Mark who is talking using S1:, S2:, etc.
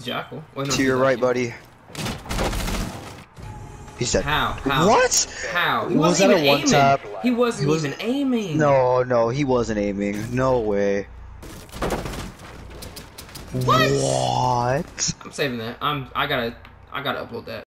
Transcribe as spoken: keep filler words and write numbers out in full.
S1: Jackal. Well, no,
S2: to your right,
S1: you.
S2: buddy. He said.
S1: How? How?
S2: What?
S1: How? He
S2: Was
S1: wasn't
S2: that
S1: even
S2: a one
S1: aiming.
S2: tap?
S1: He wasn't
S2: He was-
S1: even aiming.
S2: No, no, he wasn't aiming. No way.
S1: What?
S2: What?
S1: I'm saving that. I'm. I gotta. I gotta upload that.